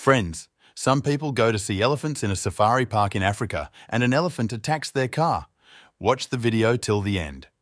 Friends, some people go to see elephants in a safari park in Africa and an elephant attacks their car. Watch the video till the end.